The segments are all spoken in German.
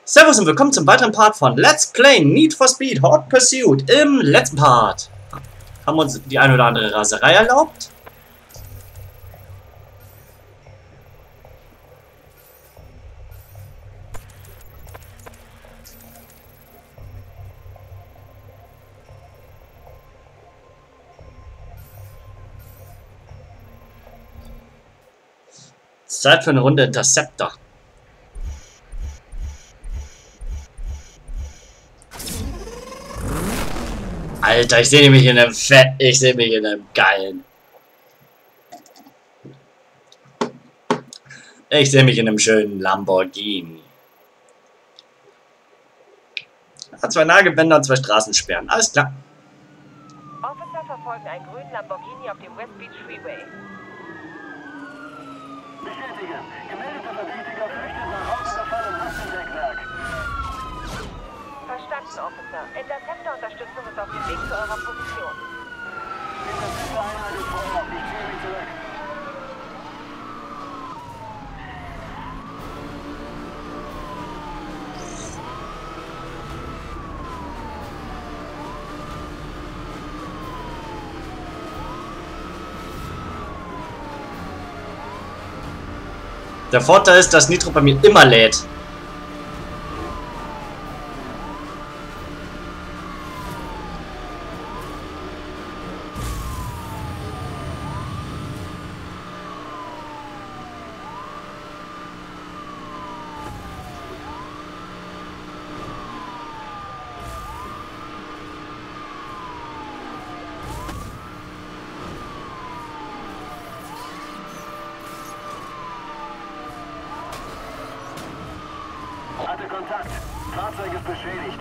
Servus und willkommen zum weiteren Part von Let's Play Need for Speed Hot Pursuit. Im letzten Part haben wir uns die eine oder andere Raserei erlaubt. Zeit für eine Runde Interceptor. Alter, ich sehe mich in einem ich sehe mich in einem geilen. Ich sehe mich in einem schönen Lamborghini. Hat zwei Nagelbänder und zwei Straßensperren. Alles klar. Officer verfolgen einen grünen Lamborghini auf dem West Beach Freeway. Bestätige. Gemeldeter Verdächtiger flüchtet nach Hausüberfall im Hastenbergwerk. Verstanden, Officer. Interceptor-Unterstützung ist auf dem Weg zu eurer Position. Interceptor-Einheit ist vor Ort. Ich ziehe mich zurück. Der Vorteil ist, dass Nitro bei mir immer lädt. Hatte Kontakt. Fahrzeug ist beschädigt.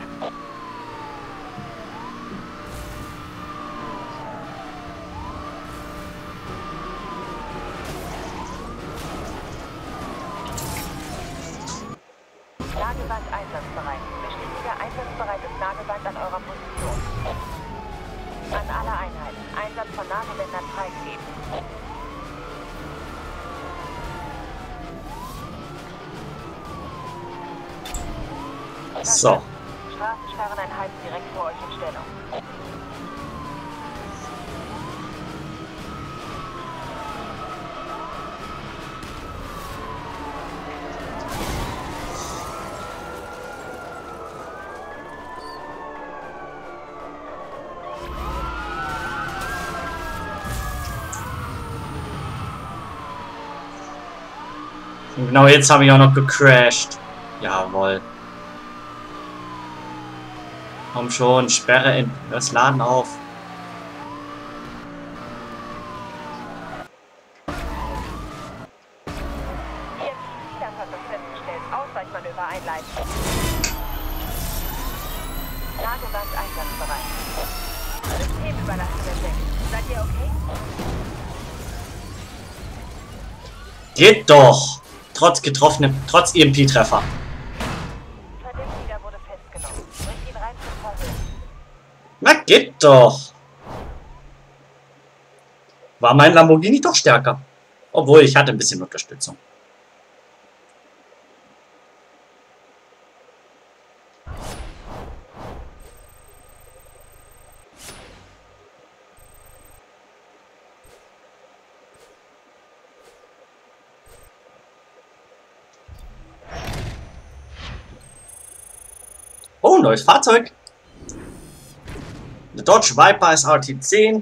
Nagelband einsatzbereit. Bestätige einsatzbereites Nagelband an eurer Position. An alle Einheiten. Einsatz von Nagelbändern freigegeben. So. Straßensperreneinheiten direkt vor euch in Stellung. Und genau jetzt habe ich auch noch gecrashed. Jawohl. Komm schon, sperre in das Laden auf. Das hat das festgestellt. Ausweichmanöver einleiten. Nagelband einsatzbereit. Systemüberlastung entdeckt. Seid ihr okay? Geht doch! Trotz EMP-Treffer. Verdächtiger wurde festgenommen. Bringt ihn rein zum Verhör. Na, geht doch! War mein Lamborghini doch stärker. Obwohl, ich hatte ein bisschen Unterstützung. Oh, neues Fahrzeug. Eine Dodge Viper SRT10.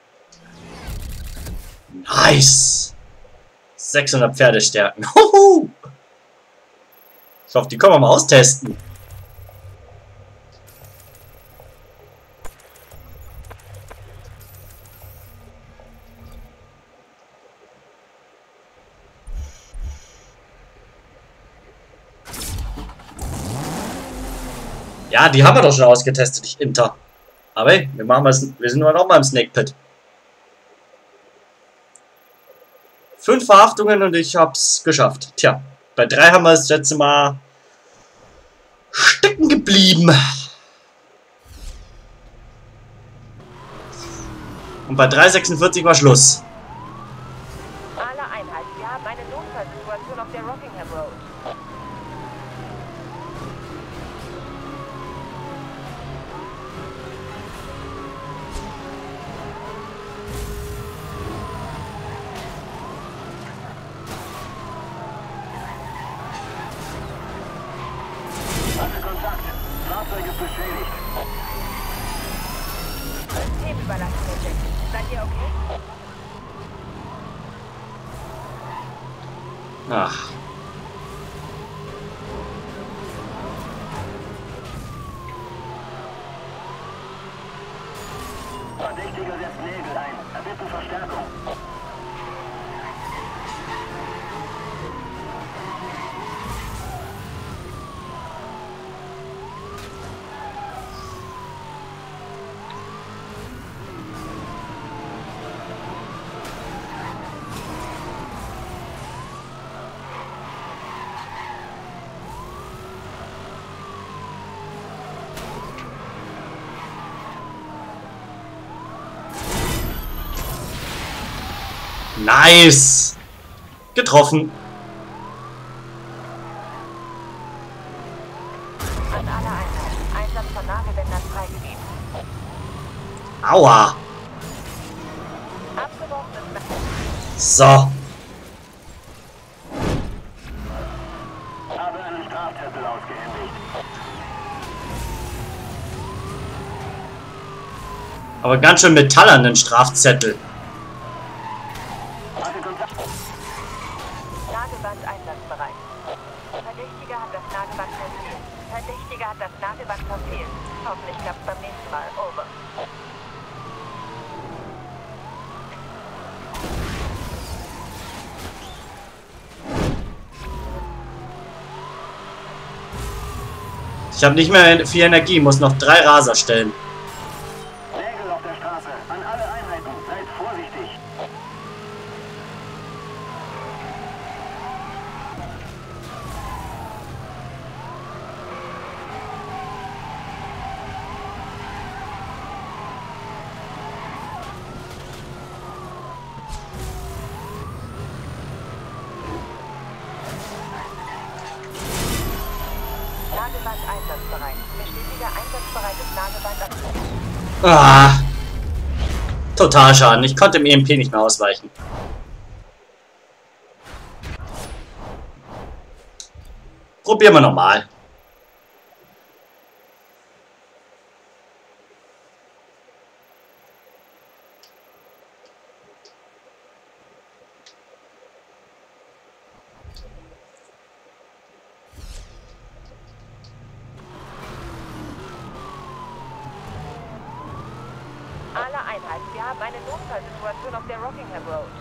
Nice. 600 Pferdestärken. Huhu. Ich hoffe, die können wir mal austesten. Ja, die haben wir doch schon ausgetestet, ich Inter. Aber hey, wir sind noch mal im Snake Pit. 5 Verhaftungen und ich hab's geschafft. Tja, bei 3 haben wir das letzte Mal stecken geblieben. Und bei 3,46 war Schluss. Alle Einheiten, wir haben eine Notfallsituation auf der Rockingham Road. Fahrzeug ist beschädigt. Systemüberlastung entdeckt. Seid ihr okay? Ach. Verdächtiger setzt Nägel ein. Erbitten Verstärkung. Nice! Getroffen. An alle Einheiten. Einsatz von Nahgewändern freigegeben. Aua! Abgeworfen ist So. Habe einen Strafzettel ausgehändigt. Aber ganz schön metallernen Strafzettel. Hatte Kontakt. Nagelband einsatzbereit. Verdächtiger hat das Nagelband verfehlt. Verdächtiger hat das Nagelband verfehlt. Hoffentlich klappt beim nächsten Mal. Over. Ich habe nicht mehr viel Energie, muss noch 3 Raser stellen. Nägel auf der Straße. An alle Einheiten. Seid vorsichtig. Nagelband einsatzbereit. Bestätige einsatzbereites Nagelband ab. Ah. Total Schaden. Ich konnte im EMP nicht mehr ausweichen. Probieren wir nochmal. Alle Einheiten. Wir haben eine Notfallsituation auf der Rockingham Road.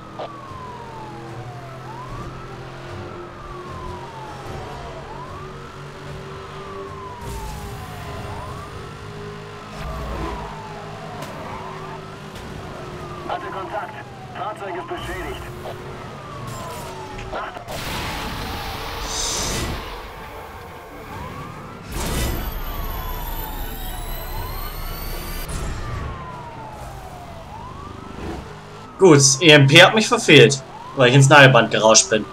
Hatte Kontakt. Fahrzeug ist beschädigt. Achtung. Gut, EMP hat mich verfehlt, weil ich ins Nagelband gerauscht bin.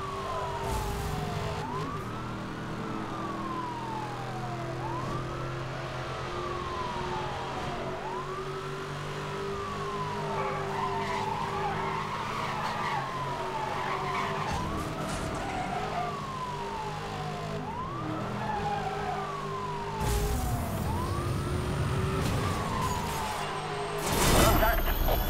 Kontakt.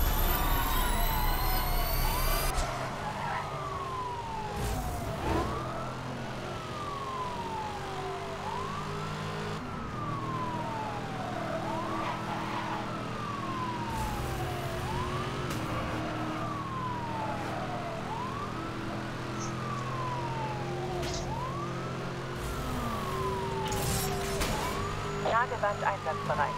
Nagelband einsatzbereit.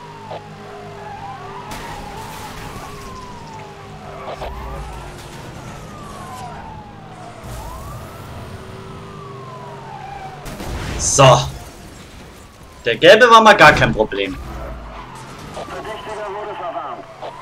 So. Der gelbe war mal gar kein Problem. Verdächtiger wurde verwarnt.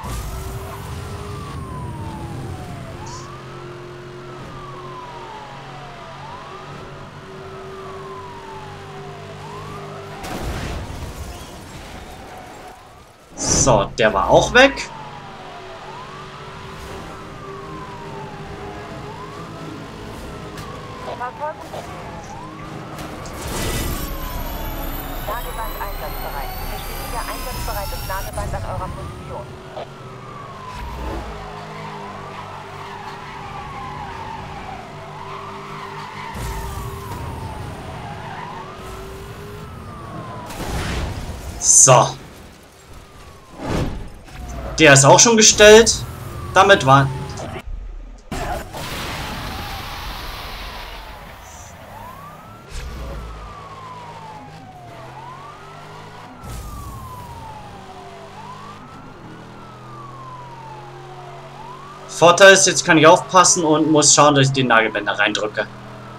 So, der war auch weg. Verfolgung. Nagelband einsatzbereit. Bestätige einsatzbereites Nagelband an eurer Position. So. Der ist auch schon gestellt. Damit war... Vorteil ist, jetzt kann ich aufpassen und muss schauen, dass ich den Nagelbänder reindrücke.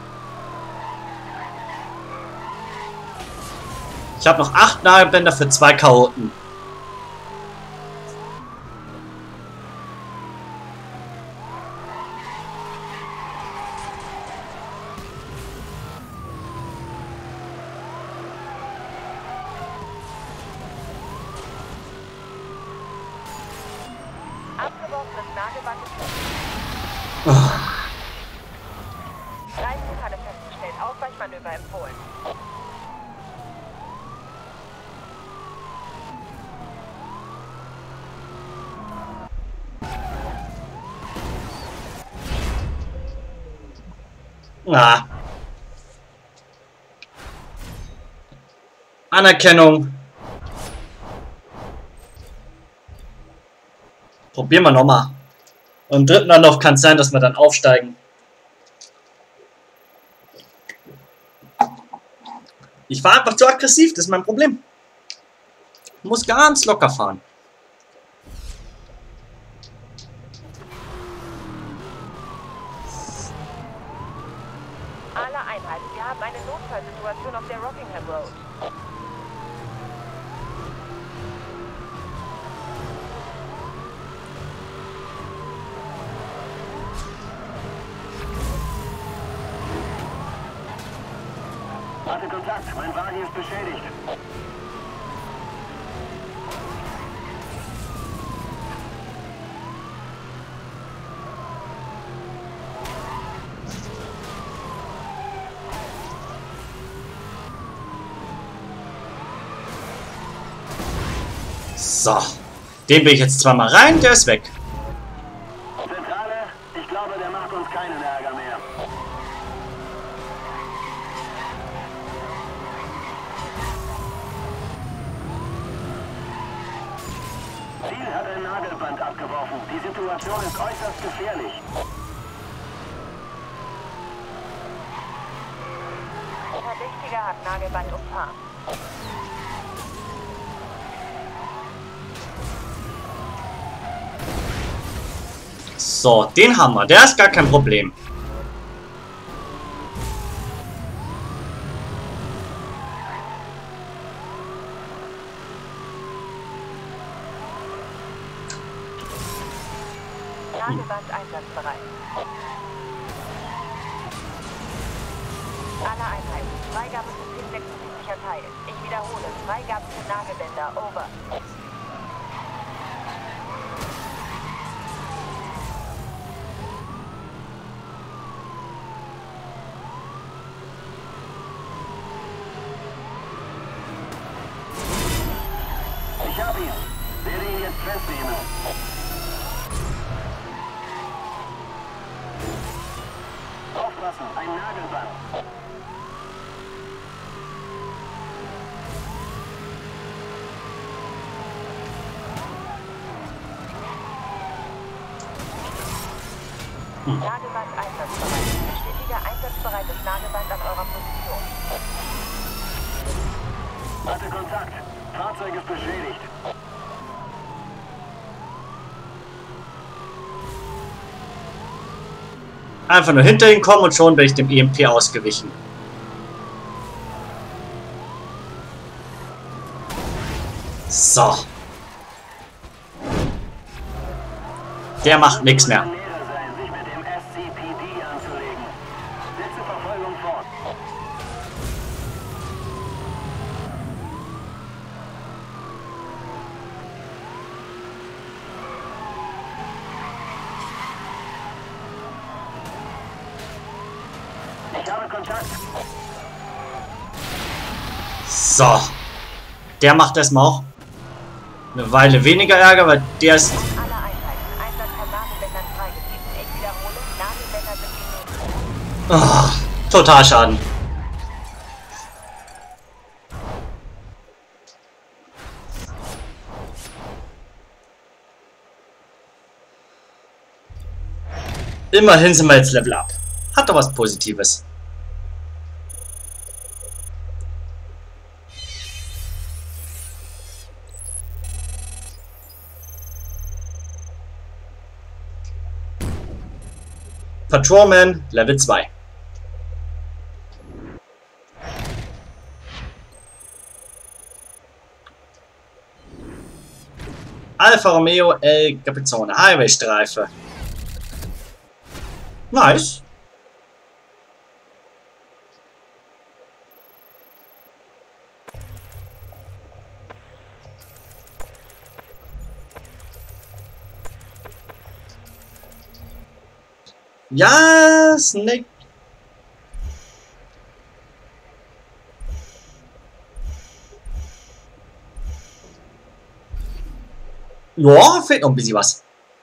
Ich habe noch 8 Nagelbänder für 2 Chaoten. Abgeworfenes Nagelband ist Oh. Reifenfalle festgestellt. Ausweichmanöver empfohlen. Ah. Anerkennung. Probieren wir nochmal. Und im dritten Anlauf kann es sein, dass wir dann aufsteigen. Ich war einfach zu aggressiv, das ist mein Problem. Ich muss ganz locker fahren. Alle Einheiten, wir haben eine Notfallsituation auf der Rockingham Road. Hatte Kontakt, mein Wagen ist beschädigt. So. Den bin ich jetzt zweimal rein, der ist weg. Zentrale, ich glaube, der macht uns keinen Ärger mehr. Ziel hat ein Nagelband abgeworfen. Die Situation ist äußerst gefährlich. Verdächtiger hat Nagelband umfahren. So, den haben wir. Der ist gar kein Problem. Nagelband einsatzbereit. Alle Einheiten. Freigabe für 1076 erteilt. Ich wiederhole. Freigabe für Nagelbänder. Over. Ich hab ihn. Werde ihn jetzt festnehmen. Aufpassen, ein Nagelband. Nagelband einsatzbereit. Bestätige einsatzbereites Nagelband an eurer Position. Hatte Kontakt. Fahrzeug ist beschädigt. Einfach nur hinter ihn kommen und schon bin ich dem EMP ausgewichen. So. Der macht nichts mehr. Näher sein, sich mit dem SCPD anzulegen. Setze Verfolgung fort. Ich habe Kontakt. So. Der macht erstmal auch eine Weile weniger Ärger, weil der ist... Alle Einheiten. Einsatz von Nadelbändern freigegeben. Ich wiederhole, Nadelbänder sind immun. Oh, total Schaden. Immerhin sind wir jetzt Level Up. Hat doch was Positives. Patrolman, Level 2. Alfa Romeo El Capizone, Highway-Streife. Nice. Ja, Snake. Ja, fehlt noch ein bisschen was.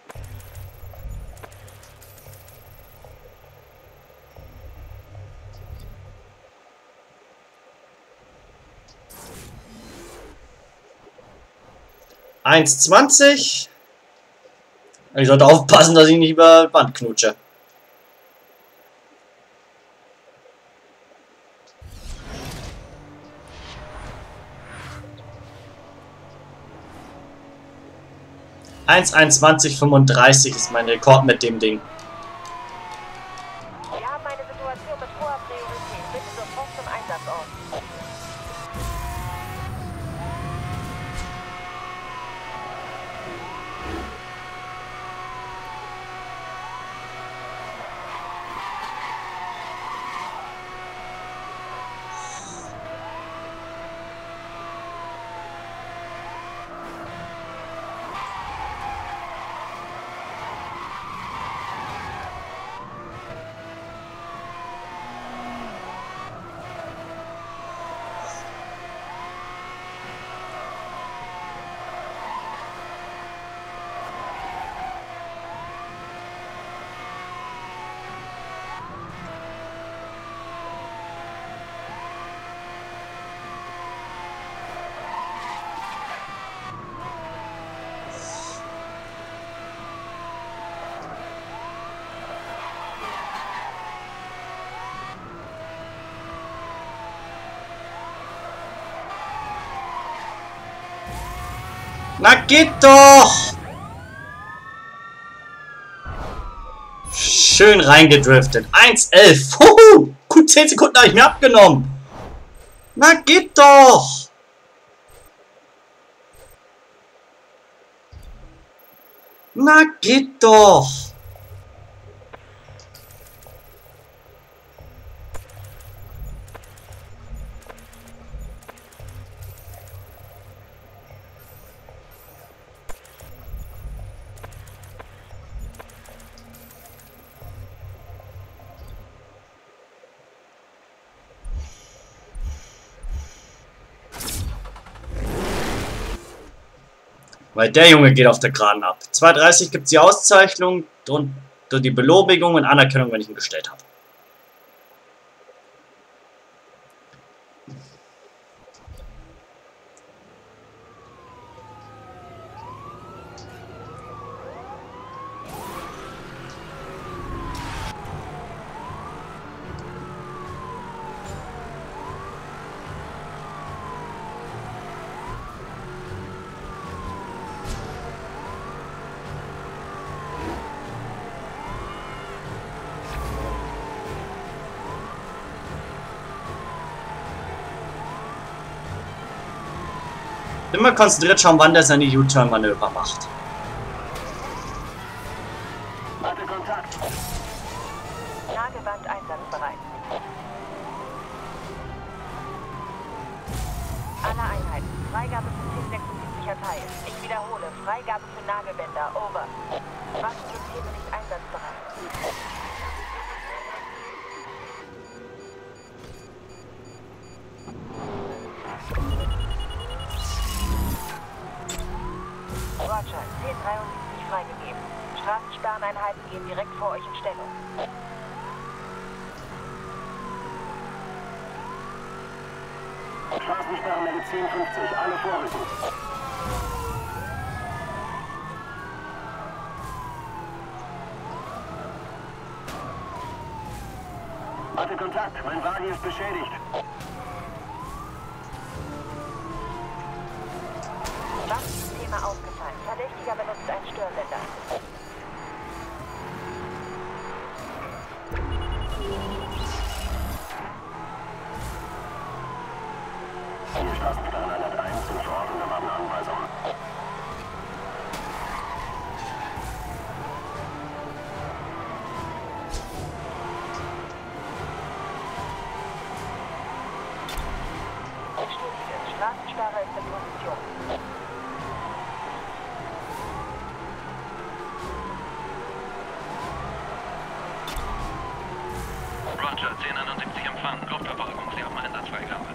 Eins 20. Ich sollte aufpassen, dass ich nicht über Band knutsche. Eins 21,35 ist mein Rekord mit dem Ding. Wir haben eine Situation mit hoher Priorität. Bitte sofort zum Einsatzort. Na geht doch! Schön reingedriftet. 1,11. Huhu! Gut 10 Sekunden habe ich mir abgenommen. Na geht doch! Na geht doch! Weil der Junge geht auf der Geraden ab. 2,30 gibt es die Auszeichnung und die Belobigung und Anerkennung, wenn ich ihn gestellt habe. Immer konzentriert schauen, wann der seine U-Turn-Manöver macht. Hatte Kontakt. Nagelband einsatzbereit. Alle Einheiten. Freigabe für 1076 erteilt. Ich wiederhole. Freigabe für Nagelbänder. Over. Waffensysteme nicht einsatzbereit. Roger, 1073 freigegeben. Straßensperreneinheiten gehen direkt vor euch in Stellung. Straßensperrenmedizin 50, alle vorrücken. Hatte Kontakt, mein Wagen ist beschädigt. Waffensysteme ausgefallen. Verdächtiger benutzt einen Störsender. Hier Straßensperreneinheit 1 sind vor Ort und erwarten Anweisungen. Straßensperre ist in Position. Roger, 1071 empfangen. Luftverfolgung, Sie haben Einsatzfreigabe.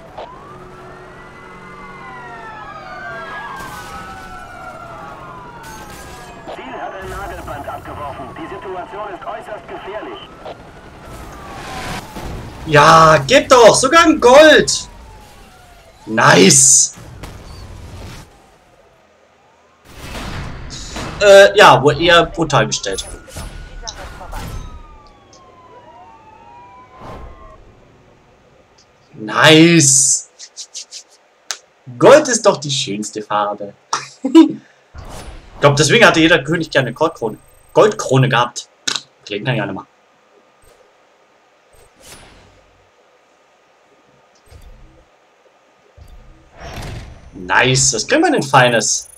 Ziel hat ein Nagelband abgeworfen. Die Situation ist äußerst gefährlich. Ja, gib doch! Sogar ein Gold! Nice! Ja, wohl eher brutal gestellt. Die Sache ist vorbei. Nice! Gold ist doch die schönste Farbe. Ich glaube, deswegen hatte jeder König gerne Goldkrone. Goldkrone gehabt. Klingt ja gerne mal. Nice, was kriegen wir denn Feines?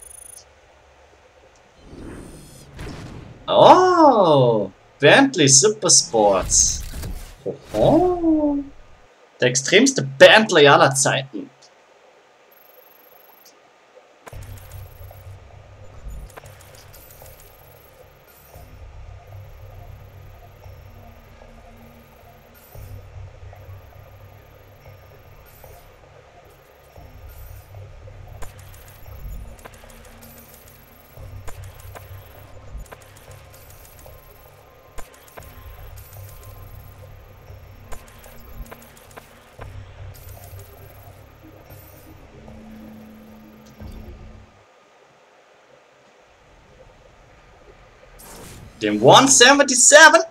Oh, Bentley Supersports. Oho. Der extremste Bentley aller Zeiten. Dem 177.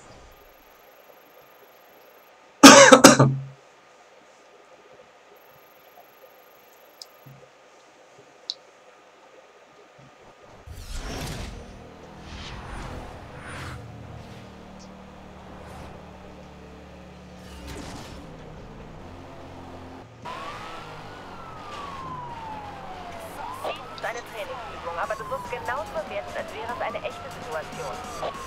Eine Trainingsübung, aber du musst genauso werden, als wäre es eine echte Situation.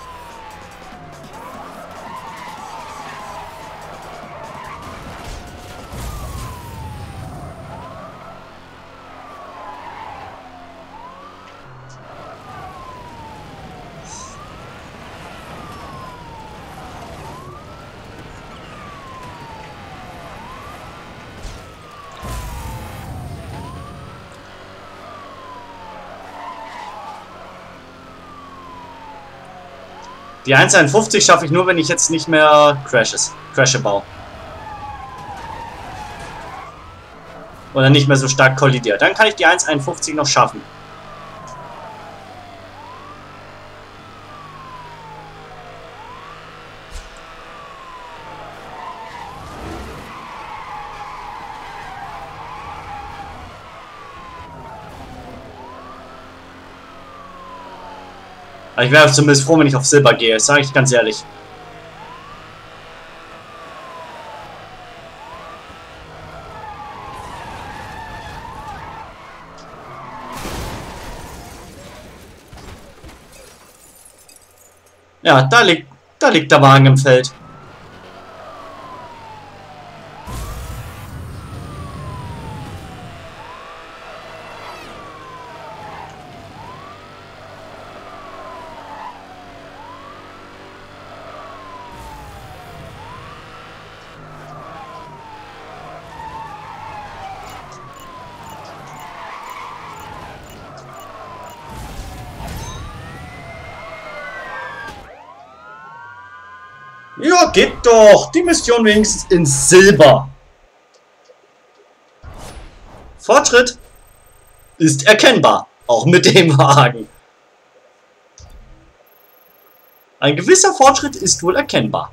Die 1,51 schaffe ich nur, wenn ich jetzt nicht mehr Crashe baue. Oder nicht mehr so stark kollidiert. Dann kann ich die 1,51 noch schaffen. Aber ich wäre zumindest froh, wenn ich auf Silber gehe, das sage ich ganz ehrlich. Ja, da liegt der Wagen im Feld. Ja, geht doch. Die Mission wenigstens in Silber. Fortschritt ist erkennbar. Auch mit dem Wagen. Ein gewisser Fortschritt ist wohl erkennbar.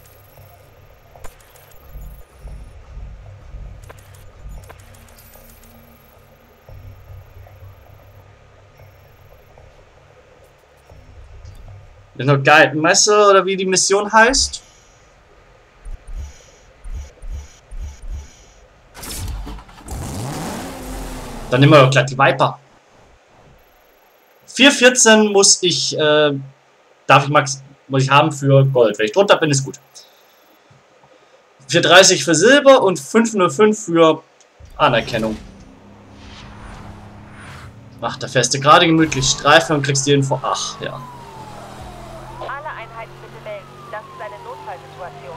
Ist noch Galtenmesse oder wie die Mission heißt? Dann nehmen wir doch gleich die Viper. 4,14 muss ich, muss ich haben für Gold. Wenn ich drunter bin, ist gut. 4,30 für Silber und 5,05 für Anerkennung. Ach, da fährst du gerade gemütlich Streifen und kriegst die Info. Ach, ja. Alle Einheiten bitte melden. Das ist eine Notfallsituation.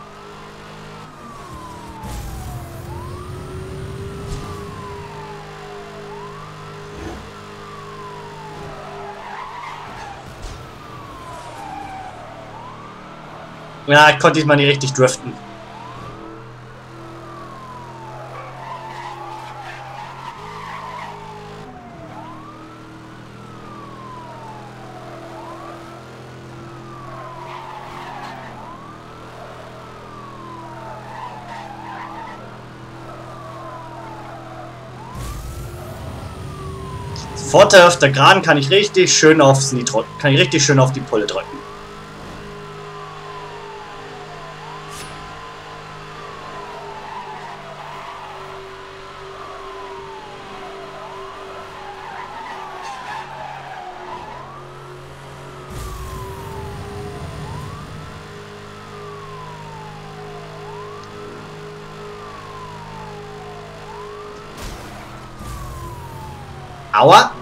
Ja, konnte ich mal nicht richtig driften. Vorteil auf der Geraden kann ich richtig schön aufs Nitro, kann ich richtig schön auf die Pulle drücken. Aua!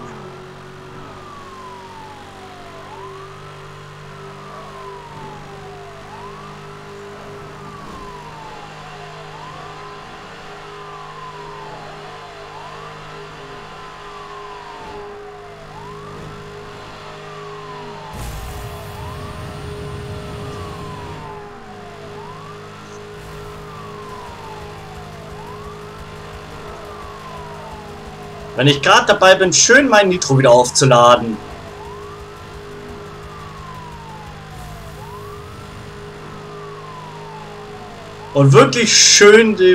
Wenn ich gerade dabei bin, schön mein Nitro wieder aufzuladen. Und wirklich schön die...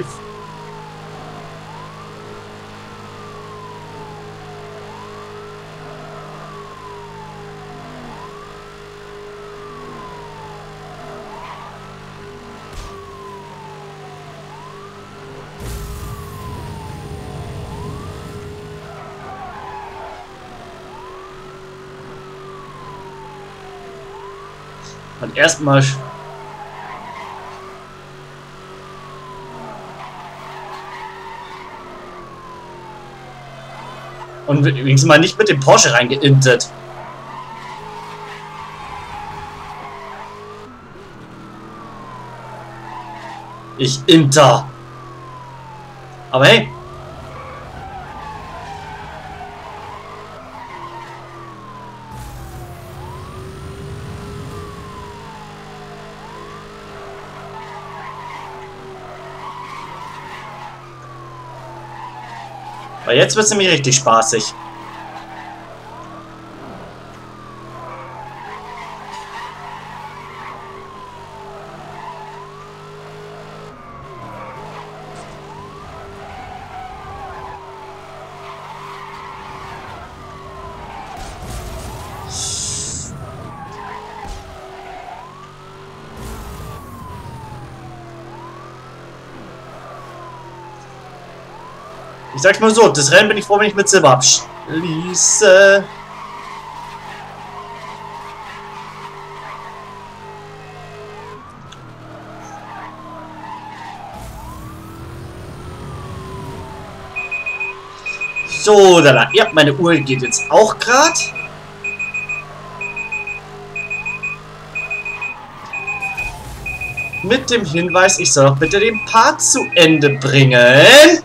Und erstmal... Und wenigstens mal nicht mit dem Porsche reingeintet. Ich inter. Aber hey. Weil jetzt wird es nämlich richtig spaßig. Ich sag's mal so, das Rennen bin ich froh, wenn ich mit Silber abschließe. So, da. Ja, meine Uhr geht jetzt auch gerade. Mit dem Hinweis, ich soll doch bitte den Part zu Ende bringen.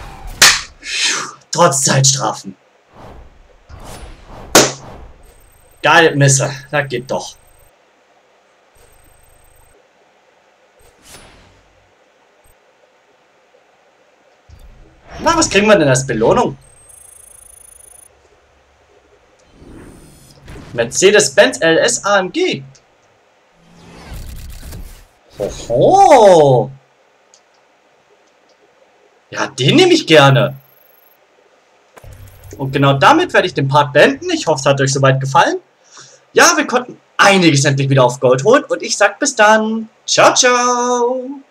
Trotz Zeitstrafen. Geil, Misse. Da geht doch. Na, was kriegen wir denn als Belohnung? Mercedes-Benz LS AMG. Hoho. Ja, den nehme ich gerne. Und genau damit werde ich den Part beenden. Ich hoffe, es hat euch soweit gefallen. Ja, wir konnten einiges endlich wieder auf Gold holen. Und ich sag bis dann. Ciao, ciao.